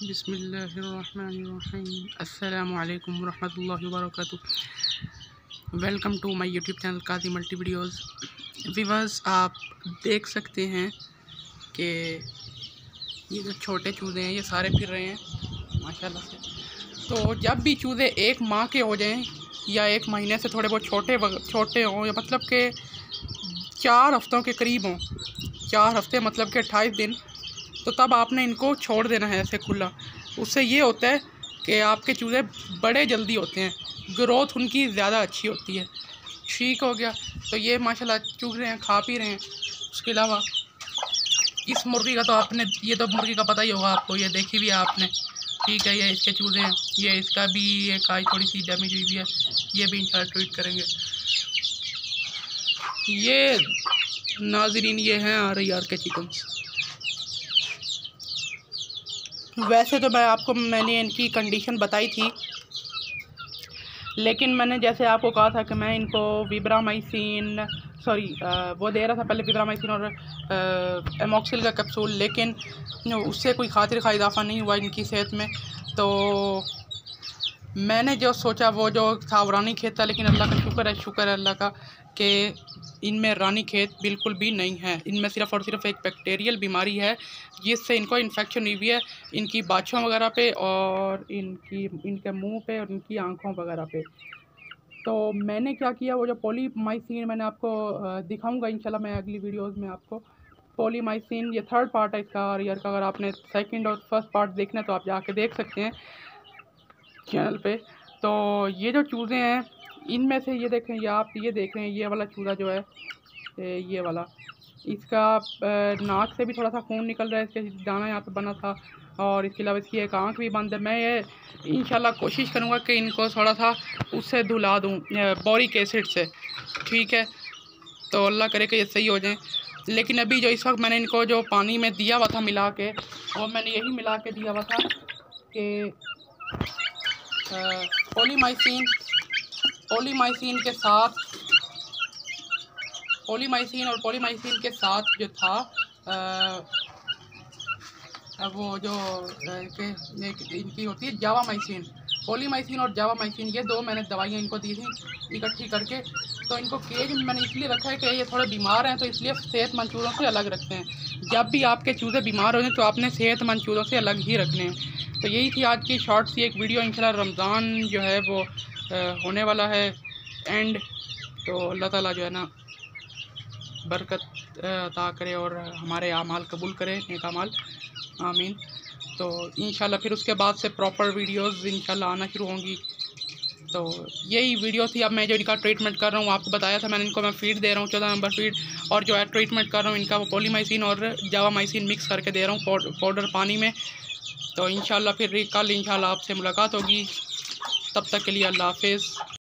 बिस्मिल्लाहिर्रहमानिर्रहीम। अस्सलामु अलैकुम वरहमतुल्लाहि वबरकातुहू। Welcome to my YouTube channel Kazi multi videos. Viewers, आप देख सकते हैं कि ये जो छोटे चूज़े हैं ये सारे फिर रहे हैं माशाल्लाह से। तो जब भी चूज़े एक माह के हो जाएं या एक महीने से थोड़े बहुत छोटे हों, या मतलब कि 4 हफ्तों के करीब हों, 4 हफ्ते मतलब कि 28 दिन, तो तब आपने इनको छोड़ देना है ऐसे खुला। उससे ये होता है कि आपके चूज़े बड़े जल्दी होते हैं, ग्रोथ उनकी ज़्यादा अच्छी होती है। ठीक हो गया। तो ये माशाल्लाह चुग रहे हैं, खा पी रहे हैं। उसके अलावा इस मुर्गी का तो आपने, ये तो मुर्गी का पता ही होगा आपको, ये देखी भी है आपने। ठीक है, ये इसके चूज़े हैं, ये इसका भी एक आई थोड़ी सी डैमेज हुई भी है, ये भी इंशाल्लाह ट्रीट करेंगे। ये नाज़रीन ये हैं RIR के चिकन्स। वैसे तो मैंने इनकी कंडीशन बताई थी, लेकिन मैंने जैसे आपको कहा था कि मैं इनको विब्रामाइसिन वो दे रहा था पहले, विब्रामाइसिन और एमॉक्सिल का कैप्सूल, लेकिन उससे कोई खातिर खा इजाफा नहीं हुआ इनकी सेहत में। तो मैंने जो सोचा वो जो था वो रानी खेत था, लेकिन अल्लाह का शुक्र है अल्लाह का कि इनमें रानी खेत बिल्कुल भी नहीं है। इनमें सिर्फ़ और सिर्फ एक बैक्टीरियल बीमारी है जिससे इनको इन्फेक्शन हुई हुई है, इनकी बाछों वगैरह पे और इनके मुंह पे और इनकी आँखों वगैरह पे। तो मैंने क्या किया, वो जो पॉलीमाइसिन मैंने आपको दिखाऊंगा इंशाल्लाह मैं अगली वीडियोज़ में आपको। पॉलीमाइसिन ये 3rd पार्ट है इसका RIR का। अगर आपने 2nd और 1st पार्ट देखना है तो आप जाके देख सकते हैं चैनल पे। तो ये जो चूज़े हैं इनमें से ये देखें, या आप ये देख रहे हैं, ये वाला चूज़ा जो है, ये वाला, इसका नाक से भी थोड़ा सा खून निकल रहा है, इसके दाना यहाँ पे बना था, और इसके अलावा इसकी एक आँख भी बंद है। मैं ये इंशाल्लाह कोशिश करूँगा कि इनको थोड़ा सा उससे धुला दूँ, बोरिक एसिड से। ठीक है, तो अल्लाह करे कि ये सही हो जाए। लेकिन अभी जो इस वक्त मैंने इनको जो पानी में दिया हुआ था मिला के, वो मैंने यही मिला के दिया हुआ था कि पॉलीमाइसिन और पॉलीमाइसिन के साथ जो था वो जो इनकी होती है जावामाइसिन। पॉलीमाइसिन और जावामाइसिन ये 2 मैंने दवाइयाँ इनको दी थी इकट्ठी करके। तो इनको केज में मैंने इसलिए रखा है कि ये थोड़े बीमार हैं, तो इसलिए सेहतमंद चूज़ों से अलग रखते हैं। जब भी आपके चूज़े बीमार हो जाए तो आपने सेहतमंद चूज़ों से अलग ही रखने हैं। तो यही थी आज की शॉर्ट सी एक वीडियो। इंशाल्लाह रमज़ान जो है वो होने वाला है एंड, तो अल्लाह ताला जो है ना बरकत अता करे और हमारे आमाल कबूल करे, नेक आमाल, आमीन। तो इंशाल्लाह फिर उसके बाद से प्रॉपर वीडियोज़ इंशाल्लाह आना शुरू होंगी। तो यही वीडियो थी। अब मैं जो इनका ट्रीटमेंट कर रहा हूँ, आपको बताया था मैंने इनको, मैं फीड दे रहा हूँ 14 नंबर फीड, और जो है ट्रीटमेंट कर रहा हूँ इनका वो पॉलीमाइसिन और जावामाइसिन मिक्स करके दे रहा हूँ पाउडर पानी में। तो इंशाल्लाह फिर कल इंशाल्लाह आपसे मुलाकात होगी। तब तक के लिए अल्लाह हाफिज़।